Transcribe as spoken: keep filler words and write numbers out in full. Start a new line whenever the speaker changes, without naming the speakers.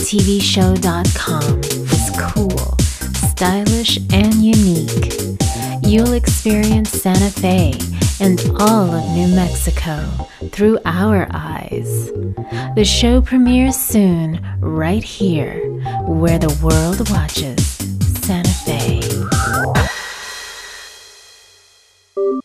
T V show dot com is cool, stylish, and unique. You'll experience Santa Fe and all of New Mexico through our eyes. The show premieres soon, right here, where the world watches Santa Fe.